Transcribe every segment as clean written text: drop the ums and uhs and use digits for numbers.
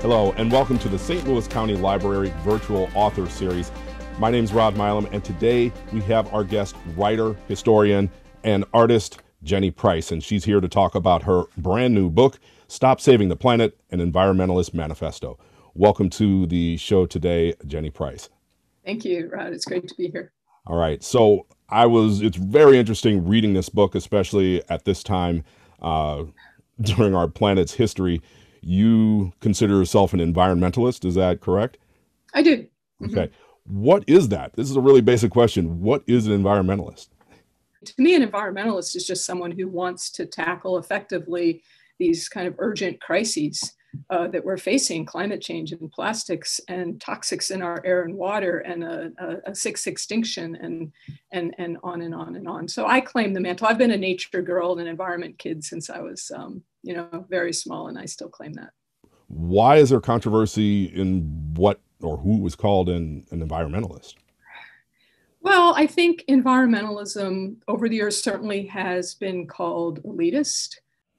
Hello, and welcome to the St. Louis County Library Virtual Author Series. My name is Rod Milam, and today we have our guest, writer, historian, and artist, Jenny Price, and she's here to talk about her brand new book, Stop Saving the Planet, an Environmentalist Manifesto. Welcome to the show today, Jenny Price. Thank you, Rod. It's great to be here. All right, so it's very interesting reading this book, especially at this time during our planet's history. You consider yourself an environmentalist, is that correct? I do. Okay. What is that? This is a really basic question. What is an environmentalist? To me, an environmentalist is just someone who wants to tackle effectively these kind of urgent crises that we're facing: climate change and plastics and toxics in our air and water and a sixth extinction and on and on and on. So I claim the mantle. I've been a nature girl and an environment kid since I was very small, and I still claim that. Why is there controversy in what or who was called an environmentalist? Well, I think environmentalism over the years certainly has been called elitist.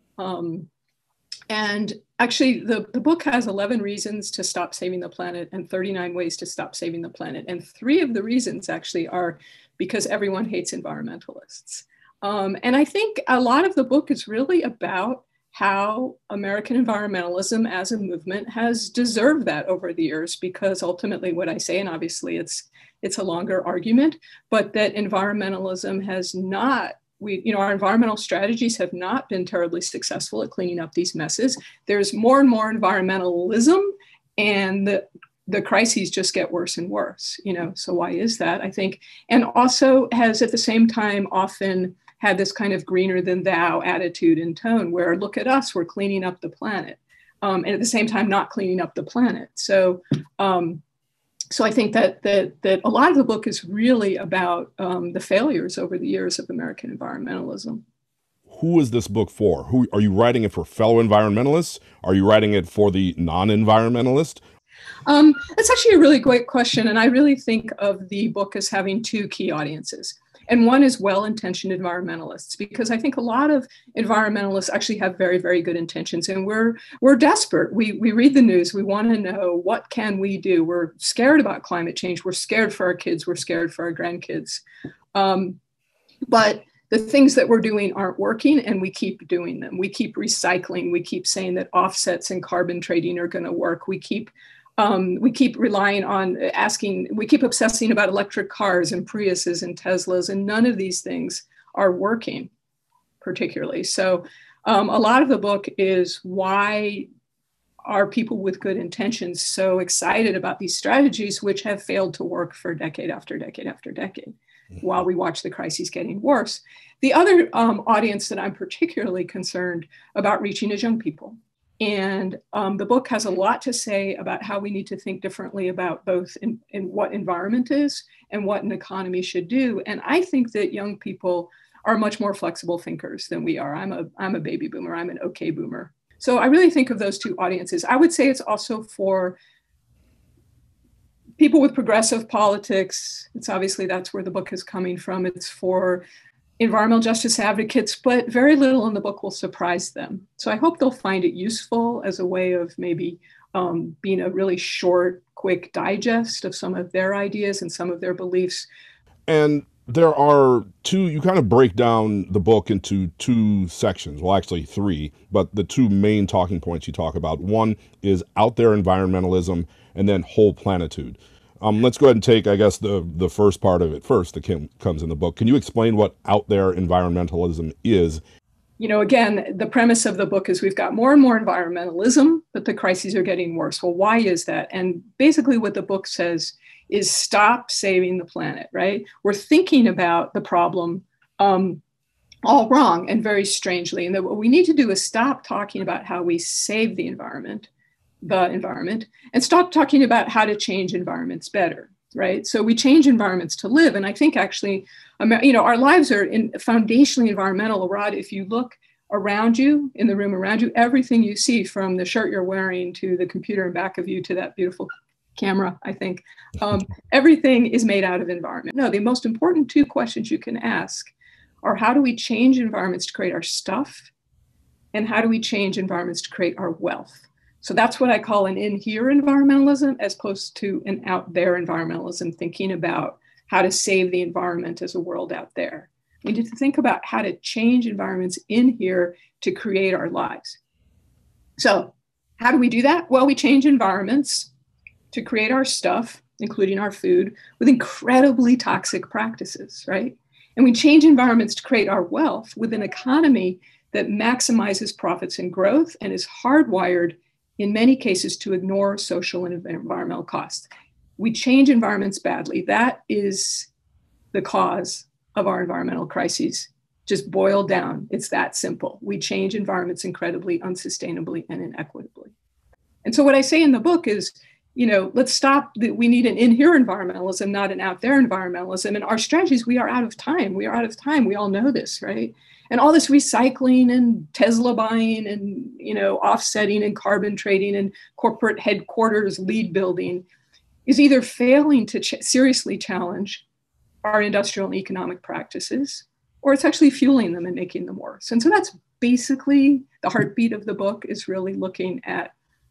And actually, the book has 11 reasons to stop saving the planet and 39 ways to stop saving the planet. And 3 of the reasons actually are because everyone hates environmentalists. And I think a lot of the book is really about how American environmentalism as a movement has deserved that over the years, because ultimately what I say, and obviously it's a longer argument, but that environmentalism has not, our environmental strategies have not been terribly successful at cleaning up these messes. There's more and more environmentalism, and the crises just get worse and worse, so why is that? I think, and also has at the same time often had this kind of greener than thou attitude and tone where, look at us, we're cleaning up the planet, and at the same time not cleaning up the planet. So I think that a lot of the book is really about the failures over the years of American environmentalism. Who is this book for? Who are you writing it for? Fellow environmentalists? Are you writing it for the non-environmentalist? That's actually a really great question, and I really think of the book as having 2 key audiences. And one is well-intentioned environmentalists, because I think a lot of environmentalists actually have very, very good intentions, and we're desperate. We read the news. We want to know, what can we do? We're scared about climate change. We're scared for our kids. We're scared for our grandkids. But the things that we're doing aren't working, and we keep doing them. We keep recycling. We keep saying that offsets and carbon trading are going to work. We keep relying on we keep obsessing about electric cars and Priuses and Teslas, and none of these things are working particularly. So a lot of the book is, why are people with good intentions so excited about these strategies, which have failed to work for decade after decade after decade, while we watch the crises getting worse. The other audience that I'm particularly concerned about reaching is young people. And the book has a lot to say about how we need to think differently about both in what environment is and what an economy should do. And I think that young people are much more flexible thinkers than we are. I'm a baby boomer. I'm an okay boomer. So I really think of those 2 audiences. I would say it's also for people with progressive politics. It's obviously, that's where the book is coming from. It's for environmental justice advocates, but very little in the book will surprise them. So I hope they'll find it useful as a way of maybe being a really short, quick digest of some of their ideas and some of their beliefs. And there are 2, you kind of break down the book into 2 sections, well, actually 3, but the 2 main talking points you talk about. One is out-there-environmentalism, and then whole planitude. Let's go ahead and take, I guess, the first part of it first that comes in the book. Can you explain what out-there-environmentalism is? Again, the premise of the book is we've got more and more environmentalism, but the crises are getting worse. Well, why is that? And basically what the book says is, stop saving the planet, right? We're thinking about the problem all wrong and very strangely. And that what we need to do is stop talking about how we save the environment, and stop talking about how to change environments better, right? So we change environments to live. And I think actually, our lives are foundationally environmental. Rod, if you look around you, in the room around you, everything you see, from the shirt you're wearing to the computer in back of you to that beautiful camera, I think, everything is made out of environment. No, the most important 2 questions you can ask are, how do we change environments to create our stuff? And how do we change environments to create our wealth? So that's what I call an in-here environmentalism as opposed to an out-there environmentalism, thinking about how to save the environment as a world out there. We need to think about how to change environments in here to create our lives. So how do we do that? Well, we change environments to create our stuff, including our food, with incredibly toxic practices, right? And we change environments to create our wealth with an economy that maximizes profits and growth and is hardwired in many cases to ignore social and environmental costs. We change environments badly. That is the cause of our environmental crises. Just boiled down, it's that simple. We change environments incredibly unsustainably and inequitably. And so what I say in the book is, let's stop. We need an in-here environmentalism, not an out-there environmentalism. And our strategies, we are out of time. We are out of time. We all know this, right? And all this recycling and Tesla buying and, offsetting and carbon trading and corporate headquarters lead building is either failing to seriously challenge our industrial and economic practices, or it's actually fueling them and making them worse. And so that's basically the heartbeat of the book, is really looking at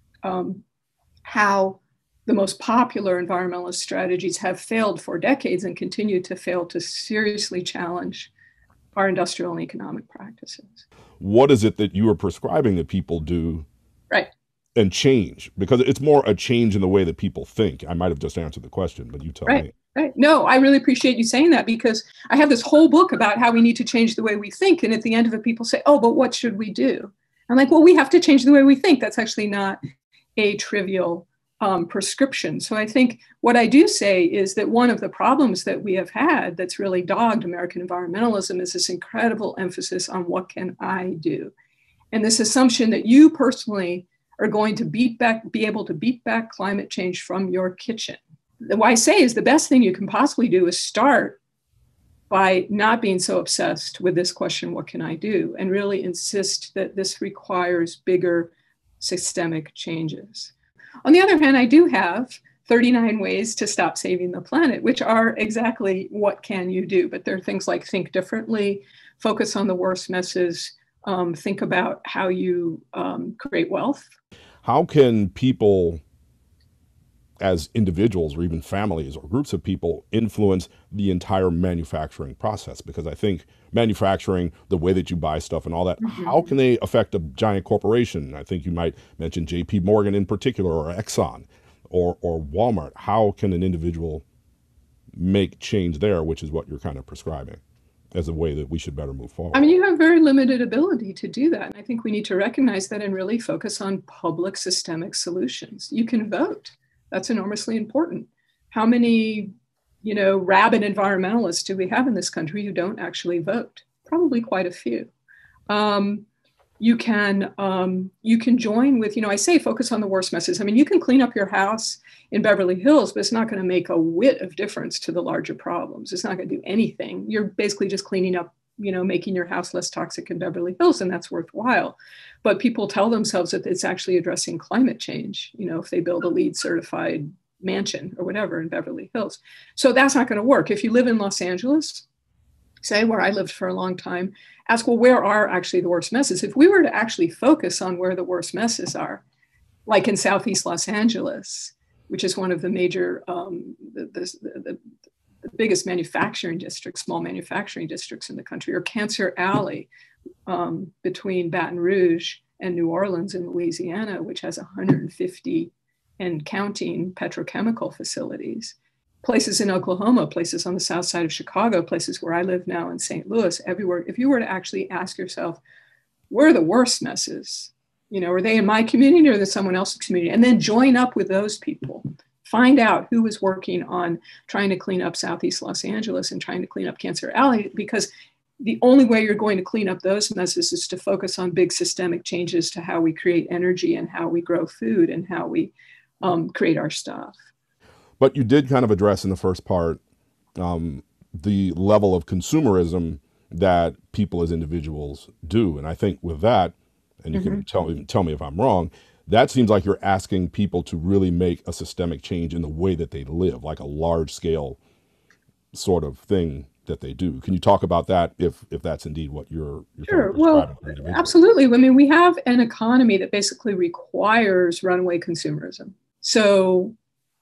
how the most popular environmentalist strategies have failed for decades and continue to fail to seriously challenge our industrial and economic practices. What is it that you are prescribing that people do right and change? Because it's more a change in the way that people think. I might have just answered the question, but you tell me. Right. No, I really appreciate you saying that, because I have this whole book about how we need to change the way we think. And at the end of it, people say, oh, but what should we do? I'm like, well, we have to change the way we think. That's actually not a trivial prescription. So I think what I do say is that one of the problems that we have had that's really dogged American environmentalism is this incredible emphasis on what can I do? And this assumption that you personally are going to be able to beat back climate change from your kitchen. What I say is the best thing you can possibly do is start by not being so obsessed with this question, what can I do? And really insist that this requires bigger systemic changes. On the other hand, I do have 39 ways to stop saving the planet, which are exactly what can you do. But there are things like think differently, focus on the worst messes, think about how you create wealth. How can people, as individuals or even families or groups of people, influence the entire manufacturing process? Because I think manufacturing, the way that you buy stuff and all that, how can they affect a giant corporation? I think you might mention JP Morgan in particular, or Exxon, or Walmart. How can an individual make change there, which is what you're kind of prescribing as a way that we should better move forward? I mean, you have very limited ability to do that. And I think we need to recognize that and really focus on public systemic solutions. You can vote. That's enormously important. How many, rabid environmentalists do we have in this country who don't actually vote? Probably quite a few. You can join with, I say focus on the worst messes. I mean, you can clean up your house in Beverly Hills, but it's not going to make a whit of difference to the larger problems. It's not going to do anything. You're basically just cleaning up, making your house less toxic in Beverly Hills, and that's worthwhile. But people tell themselves that it's actually addressing climate change, if they build a LEED certified mansion or whatever in Beverly Hills. So that's not going to work. If you live in Los Angeles, say where I lived for a long time, ask, well, where are actually the worst messes? If we were to actually focus on where the worst messes are, like in Southeast Los Angeles, which is one of the major, the biggest manufacturing districts, small manufacturing districts in the country, or Cancer Alley between Baton Rouge and New Orleans in Louisiana, which has 150 and counting petrochemical facilities. Places in Oklahoma, places on the south side of Chicago, places where I live now in St. Louis, everywhere. If you were to actually ask yourself, where are the worst messes? Are they in my community or are they someone else's community? And then join up with those people. Find out who is working on trying to clean up Southeast Los Angeles and trying to clean up Cancer Alley, because the only way you're going to clean up those messes is to focus on big systemic changes to how we create energy and how we grow food and how we create our stuff. But you did kind of address in the first part the level of consumerism that people as individuals do. And I think with that, and you can tell me if I'm wrong, that seems like you're asking people to really make a systemic change in the way that they live, like a large scale sort of thing that they do. Can you talk about that if that's indeed what you're kind of Sure. Well, prescribing for individuals? absolutely. I mean, we have an economy that basically requires runaway consumerism. So,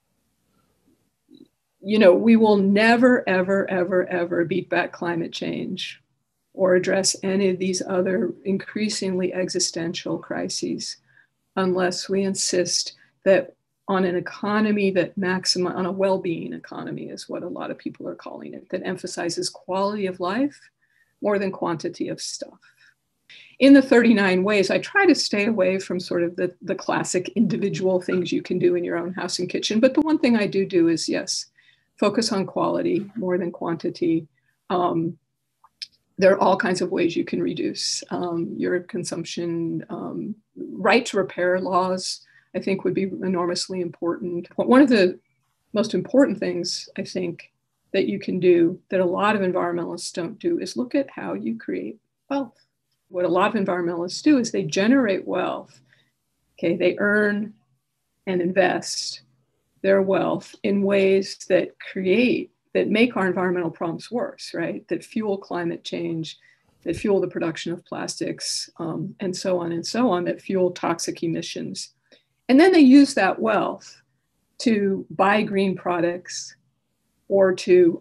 we will never, ever, ever, ever beat back climate change or address any of these other increasingly existential crises unless we insist that on an economy that on a well-being economy is what a lot of people are calling it, that emphasizes quality of life more than quantity of stuff. In the 39 ways, I try to stay away from sort of the classic individual things you can do in your own house and kitchen. But the one thing I do is, yes, focus on quality more than quantity. There are all kinds of ways you can reduce your consumption. Right to repair laws, I think, would be enormously important. One of the most important things, I think, that you can do that a lot of environmentalists don't do is look at how you create wealth. What a lot of environmentalists do is they generate wealth. Okay, they earn and invest their wealth in ways that make our environmental problems worse, right? That fuel climate change, that fuel the production of plastics, and so on, that fuel toxic emissions. And then they use that wealth to buy green products or to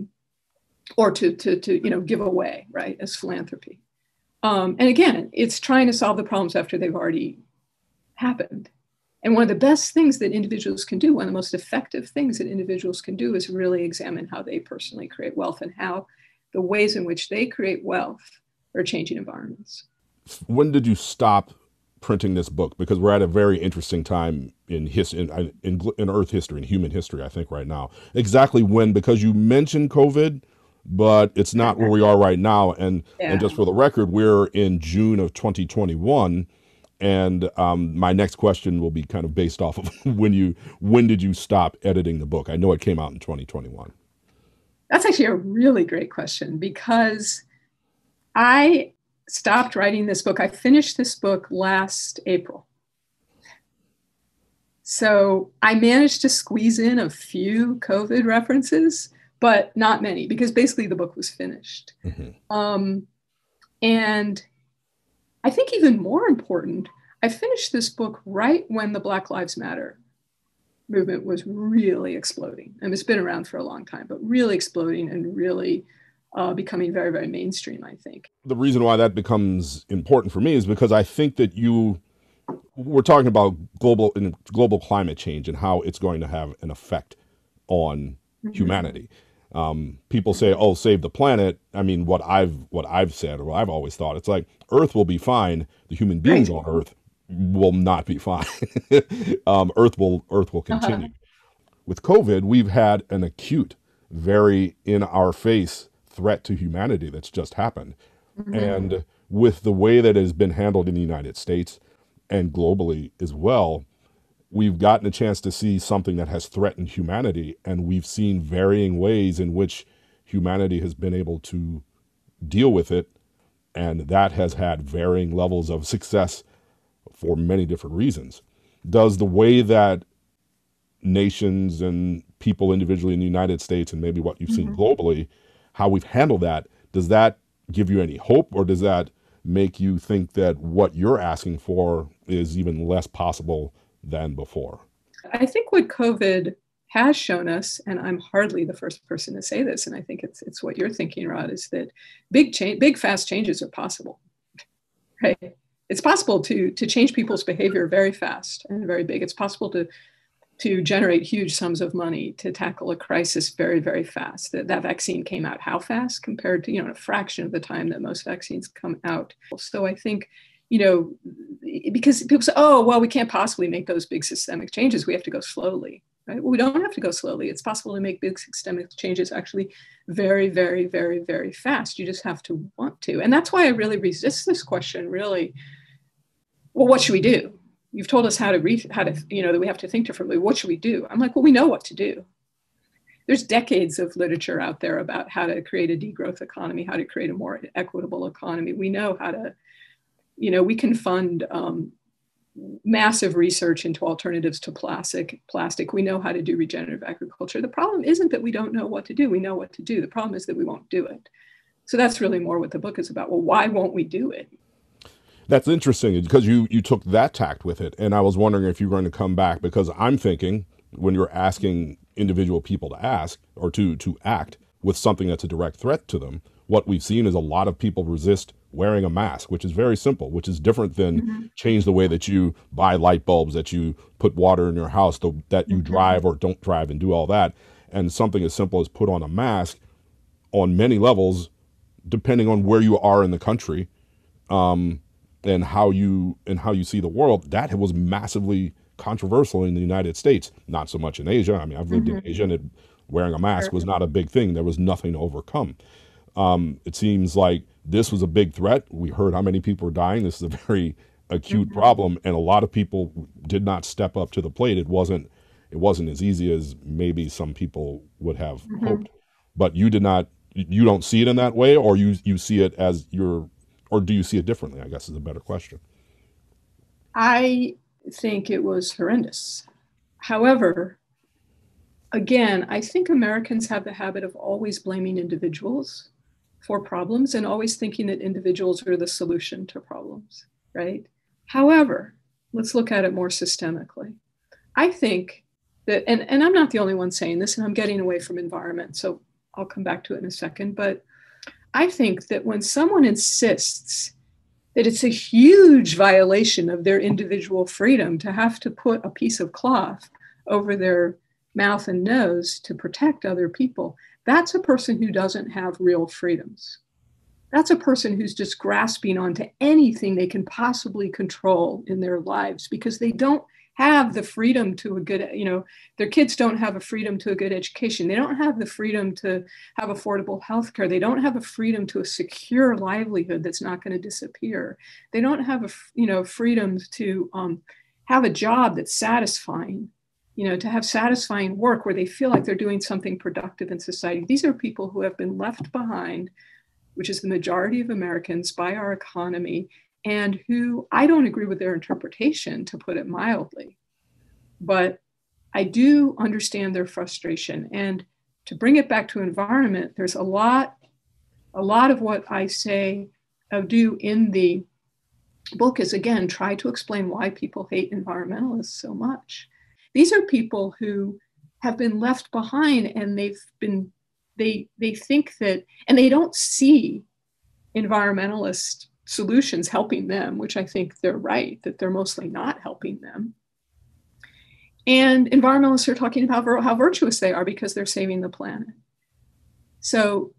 give away, right, as philanthropy. And again, it's trying to solve the problems after they've already happened. And one of the best things that individuals can do, one of the most effective things that individuals can do is really examine how they personally create wealth and how the ways in which they create wealth are changing environments. When did you stop printing this book? Because we're at a very interesting time in Earth history, in human history, I think, right now. Exactly when, because you mentioned COVID, but it's not where we are right now. And just for the record, we're in June of 2021. And my next question will be kind of based off of when did you stop editing the book? I know it came out in 2021. That's actually a really great question, because I stopped writing this book. I finished this book last April. So I managed to squeeze in a few COVID references, but not many, because basically the book was finished. Mm-hmm. And I think even more important, I finished this book right when the Black Lives Matter movement was really exploding. And it's been around for a long time, but really exploding and really becoming very, very mainstream, I think. The reason why that becomes important for me is because I think that we're talking about global climate change and how it's going to have an effect on mm-hmm. humanity. People say, "Oh, save the planet." I mean, what I've said, or what I've always thought, it's like Earth will be fine. The human beings on Earth will not be fine. Earth will continue. With COVID, we've had an acute, very in our face threat to humanity that's just happened. Mm-hmm. And with the way that it has been handled in the United States and globally as well, we've gotten a chance to see something that has threatened humanity, and we've seen varying ways in which humanity has been able to deal with it, and that has had varying levels of success for many different reasons. Does the way that nations and people individually in the United States, and maybe what you've mm-hmm. seen globally, how we've handled that, does that give you any hope, or does that make you think that what you're asking for is even less possible than before? I think what COVID has shown us, and I'm hardly the first person to say this, and I think it's what you're thinking, Rod, is that big fast changes are possible. Right? It's possible to change people's behavior very fast and very big. It's possible to generate huge sums of money to tackle a crisis very, very fast. That vaccine came out how fast compared to, a fraction of the time that most vaccines come out. So I think, because people say, oh, well, we can't possibly make those big systemic changes. We have to go slowly, right? Well, we don't have to go slowly. It's possible to make big systemic changes actually very, very, very, very fast. You just have to want to. And that's why I really resist this question, really. Well, what should we do? You've told us that we have to think differently. What should we do? I'm like, well, we know what to do. There's decades of literature out there about how to create a degrowth economy, how to create a more equitable economy. We know how to, we can fund massive research into alternatives to plastic. We know how to do regenerative agriculture. The problem isn't that we don't know what to do. We know what to do. The problem is that we won't do it. So that's really more what the book is about. Well, why won't we do it? That's interesting because you took that tact with it. And I was wondering if you're going to come back, because I'm thinking when you're asking individual people to ask or to act with something that's a direct threat to them, what we've seen is a lot of people resist wearing a mask, which is very simple, which is different than change the way that you buy light bulbs, that you put water in your house, that you drive or don't drive and do all that. And something as simple as put on a mask on many levels, depending on where you are in the country, and how you see the world, that was massively controversial in the United States, not so much in Asia. I mean, I've lived in Asia, and wearing a mask was not a big thing. There was nothing to overcome. It seems like this was a big threat. We heard how many people were dying. This is a very acute problem, and a lot of people did not step up to the plate. It wasn't as easy as maybe some people would have hoped. But you did not. You don't see it in that way, or you see it as or do you see it differently, I guess is a better question. I think it was horrendous. However, again, I think Americans have the habit of always blaming individuals for problems and always thinking that individuals are the solution to problems, right? However, let's look at it more systemically. I think that, and I'm not the only one saying this, and I'm getting away from environment, so I'll come back to it in a second, but I think that when someone insists that it's a huge violation of their individual freedom to have to put a piece of cloth over their mouth and nose to protect other people, that's a person who doesn't have real freedoms. That's a person who's just grasping onto anything they can possibly control in their lives because they don't have the freedom to a good, their kids don't have a freedom to a good education. They don't have the freedom to have affordable healthcare. They don't have a freedom to a secure livelihood that's not going to disappear. They don't have a, freedom to have a job that's satisfying, to have satisfying work where they feel like they're doing something productive in society. These are people who have been left behind, which is the majority of Americans, by our economy, and who I don't agree with their interpretation, to put it mildly. But I do understand their frustration. And to bring it back to environment, there's a lot of what I say, do in the book is, again, try to explain why people hate environmentalists so much. These are people who have been left behind, and they think that, and they don't see environmentalist solutions helping them, which I think they're right, that they're mostly not helping them. And environmentalists are talking about how virtuous they are because they're saving the planet. So,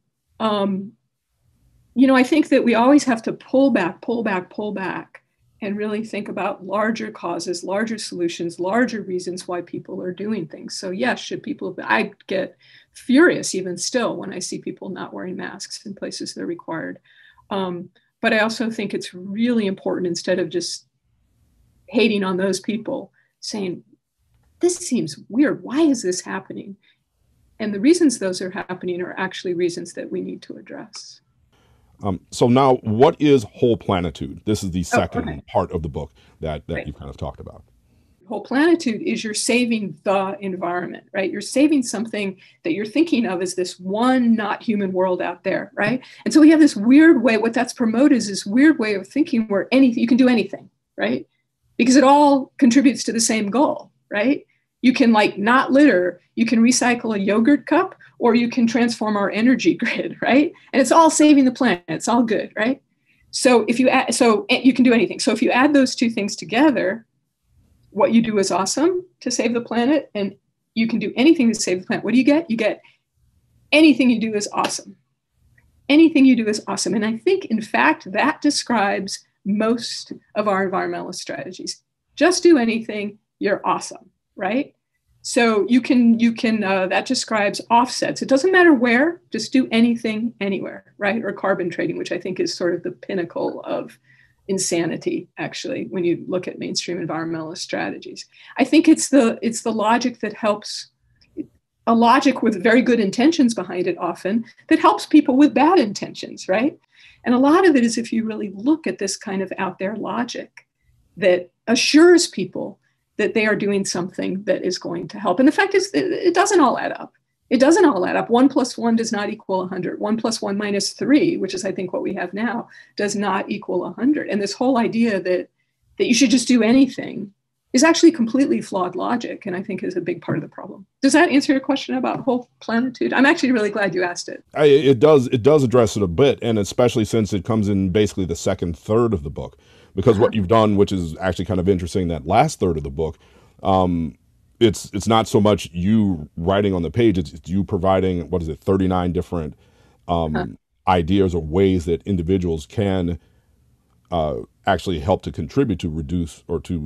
I think that we always have to pull back, and really think about larger causes, larger solutions, larger reasons why people are doing things. So yes, I get furious even still when I see people not wearing masks in places they're required. But I also think it's really important, instead of just hating on those people, saying, this seems weird. Why is this happening? And the reasons those are happening are actually reasons that we need to address. So now, what is whole planitude? This is the second part of the book that you kind of talked about. Whole planitude is you're saving the environment, right? You're saving something that you're thinking of as this one not human world out there, right? And so we have this weird way, what that's promoted is this weird way of thinking where you can do anything, right? Because it all contributes to the same goal, right? You can not litter, you can recycle a yogurt cup, or you can transform our energy grid, right? And it's all saving the planet, it's all good, right? So you can do anything. So if you add those two things together, what you do is awesome to save the planet, and you can do anything to save the planet. What do you get? You get anything you do is awesome. Anything you do is awesome. And I think, in fact, that describes most of our environmentalist strategies. Just do anything, you're awesome, right? So you can that describes offsets. It doesn't matter where, just do anything, anywhere, right? Or carbon trading, which I think is sort of the pinnacle of insanity, actually, when you look at mainstream environmentalist strategies. I think it's the logic that helps, a logic with very good intentions behind it often, that helps people with bad intentions, right? And a lot of it is, if you really look at this kind of out there logic, that assures people that they are doing something that is going to help. And the fact is, it doesn't all add up. It doesn't all add up. 1 + 1 does not equal 100. 1 + 1 - 3, which is, I think, what we have now, does not equal 100. And this whole idea that you should just do anything is actually completely flawed logic, and I think is a big part of the problem. Does that answer your question about whole planitude? I'm actually really glad you asked it. It does address it a bit, and especially since it comes in basically the second third of the book. Because what you've done, which is actually kind of interesting, that last third of the book, it's not so much you writing on the page, it's you providing, 39 different ideas or ways that individuals can actually help to contribute to reduce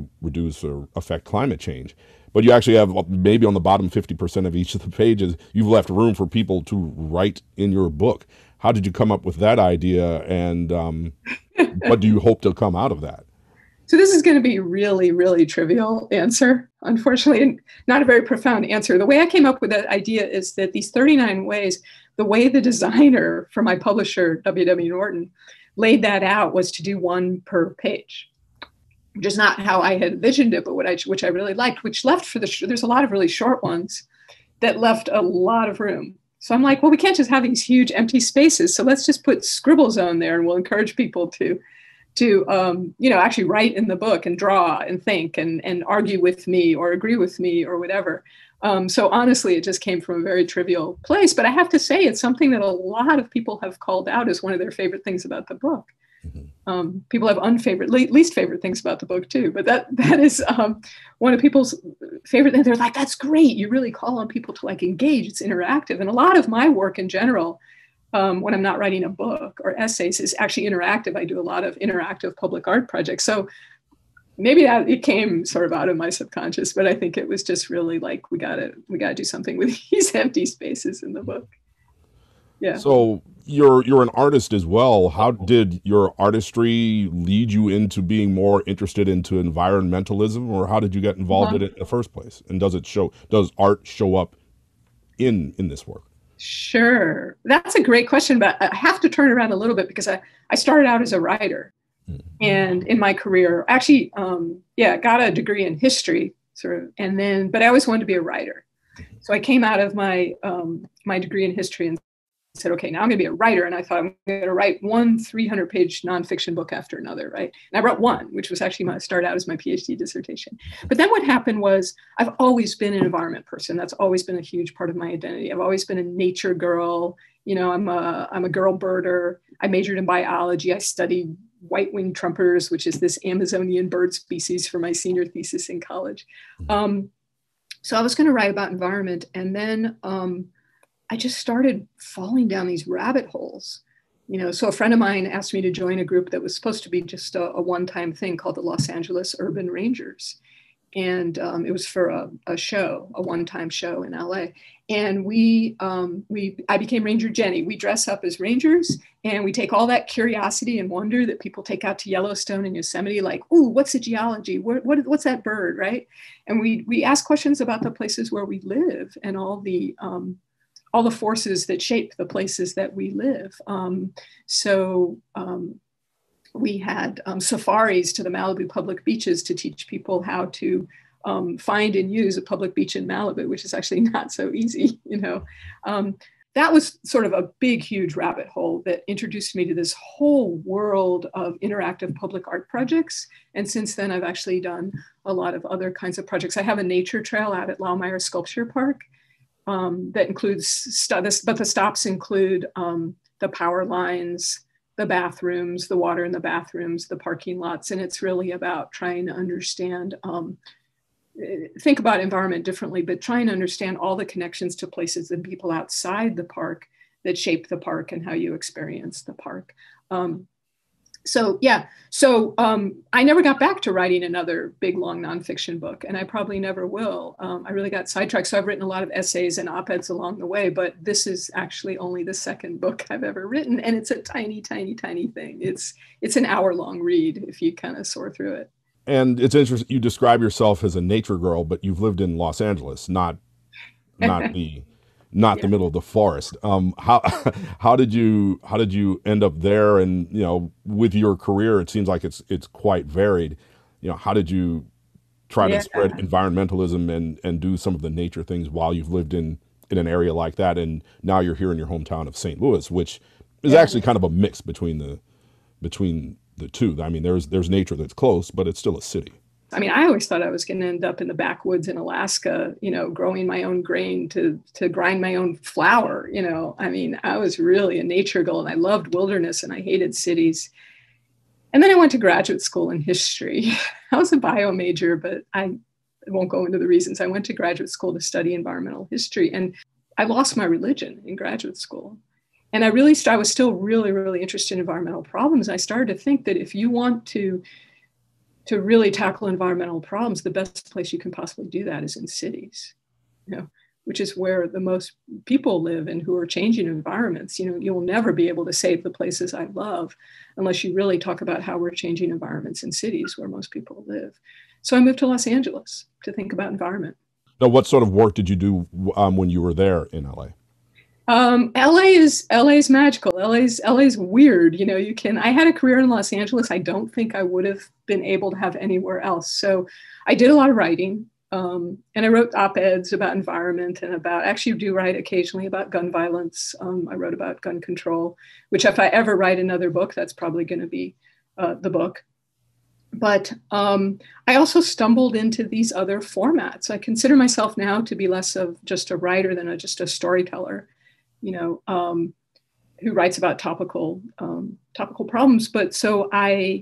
or affect climate change. But you actually have, maybe on the bottom 50% of each of the pages, you've left room for people to write in your book. How did you come up with that idea, and what do you hope to come out of that? So this is going to be really, really trivial answer, unfortunately, and not a very profound answer. The way I came up with that idea is that these 39 ways, the way the designer for my publisher, W.W. Norton, laid that out was to do one per page, which is not how I had envisioned it, but which I really liked, which left there's a lot of really short ones that left a lot of room. So I'm like, well, we can't just have these huge empty spaces. So let's just put scribble zone there, and we'll encourage people to actually write in the book and draw and think and argue with me or agree with me or whatever. So honestly, it just came from a very trivial place. But I have to say, it's something that a lot of people have called out as one of their favorite things about the book. Mm-hmm. People have least favorite things about the book too. But that is one of people's favorite things. They're like, that's great. You really call on people to engage. It's interactive. And a lot of my work in general, when I'm not writing a book or essays, is actually interactive. I do a lot of interactive public art projects. So maybe it came sort of out of my subconscious, but I think it was just really we gotta do something with these empty spaces in the book. Yeah. So you're an artist as well. How did your artistry lead you into being more interested into environmentalism, or how did you get involved in it in the first place? And does art show up in this work? Sure. That's a great question, but I have to turn around a little bit because I started out as a writer. And in my career, actually, got a degree in history, but I always wanted to be a writer. So I came out of my degree in history and said, okay, now I'm going to be a writer. And I thought, I'm going to write one 300-page nonfiction book after another, right? And I wrote one, which was actually started out as my PhD dissertation. But then what happened was, I've always been an environment person. That's always been a huge part of my identity. I've always been a nature girl. I'm a girl birder. I majored in biology. I studied white-winged trumpeters, which is this Amazonian bird species, for my senior thesis in college. So I was going to write about environment, and then I just started falling down these rabbit holes. So a friend of mine asked me to join a group that was supposed to be just a one-time thing called the Los Angeles Urban Rangers. And it was for a one-time show in LA. And I became Ranger Jenny. We dress up as rangers, and we take all that curiosity and wonder that people take out to Yellowstone and Yosemite, like, ooh, what's the geology? What's that bird, right? And we ask questions about the places where we live and all the forces that shape the places that we live. We had safaris to the Malibu public beaches to teach people how to find and use a public beach in Malibu, which is actually not so easy. That was sort of a big, huge rabbit hole that introduced me to this whole world of interactive public art projects. And since then, I've actually done a lot of other kinds of projects. I have a nature trail out at Laumeier Sculpture Park that includes but the stops include the power lines, the bathrooms, the water in the bathrooms, the parking lots. And it's really about trying to understand, think about environment differently, but trying to understand all the connections to places and people outside the park that shape the park and how you experience the park. So I never got back to writing another big, long nonfiction book, and I probably never will. I really got sidetracked. So I've written a lot of essays and op-eds along the way, but this is actually only the second book I've ever written, and it's a tiny, tiny, tiny thing. It's an hour-long read if you kind of sort through it. And it's interesting, you describe yourself as a nature girl, but you've lived in Los Angeles, not the middle of the forest. How did you end up there? And with your career, it seems like it's quite varied. how did you try to Yeah. spread environmentalism and do some of the nature things while you've lived in an area like that, and now you're here in your hometown of St. Louis, which is Yeah. actually kind of a mix between the two. I mean, there's nature that's close, but it's still a city. I mean, I always thought I was going to end up in the backwoods in Alaska, growing my own grain to grind my own flour. I mean, I was really a nature girl, and I loved wilderness and I hated cities. And then I went to graduate school in history. I was a bio major, but I won't go into the reasons. I went to graduate school to study environmental history, and I lost my religion in graduate school. And I was still really, really interested in environmental problems. I started to think that if you want to really tackle environmental problems, the best place you can possibly do that is in cities, which is where the most people live and who are changing environments. You'll never be able to save the places I love unless you really talk about how we're changing environments in cities where most people live. So I moved to Los Angeles to think about environment. Now, what sort of work did you do when you were there in LA? LA is magical. LA's weird. I had a career in Los Angeles. I don't think I would have been able to have anywhere else. So I did a lot of writing, and I wrote op-eds about environment and actually do write occasionally about gun violence. I wrote about gun control, which if I ever write another book, that's probably going to be the book. But I also stumbled into these other formats. I consider myself now to be less of just a writer than just a storyteller. Who writes about topical problems. But so the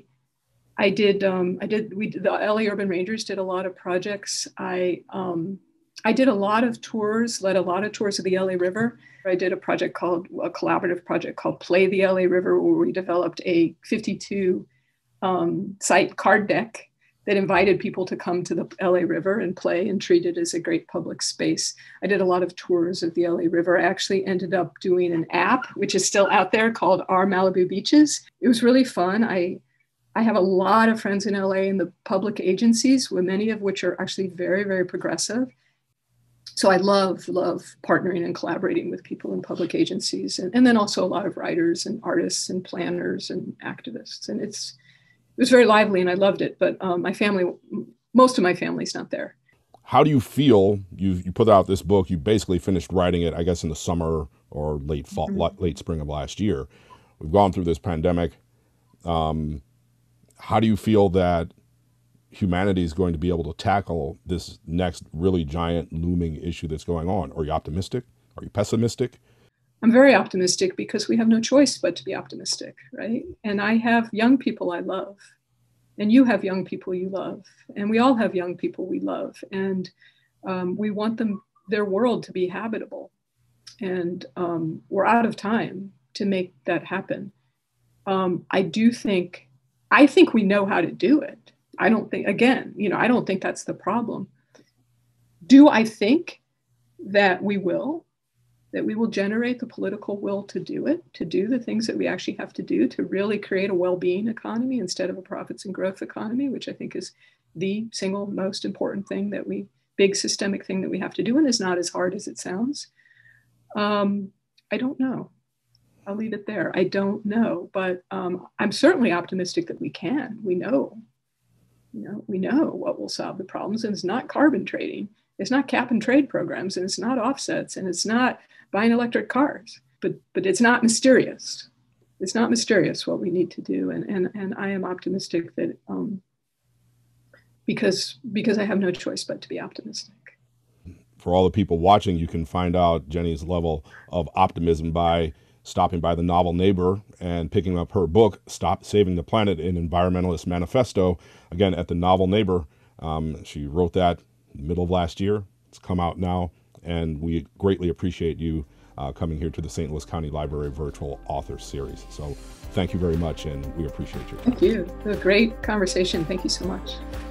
LA Urban Rangers did a lot of projects. I did a lot of tours, led a lot of tours of the LA River. I did a collaborative project called Play the LA River, where we developed a 52 site card deck that invited people to come to the LA River and play and treat it as a great public space. I did a lot of tours of the LA River. I actually ended up doing an app, which is still out there, called Our Malibu Beaches. It was really fun. I have a lot of friends in LA in the public agencies, many of which are actually very, very progressive. So I love partnering and collaborating with people in public agencies, and then also a lot of writers and artists and planners and activists. And it was very lively and I loved it, but most of my family's not there. How do you feel? You put out this book, you basically finished writing it, I guess, in the summer or late fall, late spring of last year. We've gone through this pandemic. How do you feel that humanity is going to be able to tackle this next really giant looming issue that's going on? Are you optimistic? Are you pessimistic? I'm very optimistic because we have no choice but to be optimistic, right? And I have young people I love, and you have young people you love, and we all have young people we love, and we want their world to be habitable. And we're out of time to make that happen. I think we know how to do it. I don't think that's the problem. Do I think that we will generate the political will to do it, to do the things that we actually have to do to really create a well-being economy instead of a profits and growth economy, which I think is the single most important thing big systemic thing that we have to do, and is not as hard as it sounds. I don't know. I'll leave it there. I don't know, but I'm certainly optimistic that we can. We know what will solve the problems, and it's not carbon trading. It's not cap and trade programs, and it's not offsets, and it's not buying electric cars, but it's not mysterious. It's not mysterious what we need to do. And I am optimistic that because I have no choice but to be optimistic. For all the people watching, you can find out Jenny's level of optimism by stopping by the Novel Neighbor and picking up her book, Stop Saving the Planet, an Environmentalist Manifesto, again, at the Novel Neighbor. She wrote that in the middle of last year. It's come out now, and we greatly appreciate you coming here to the St. Louis County Library Virtual Author Series. So thank you very much, and we appreciate you. Thank you. It was a great conversation. Thank you so much.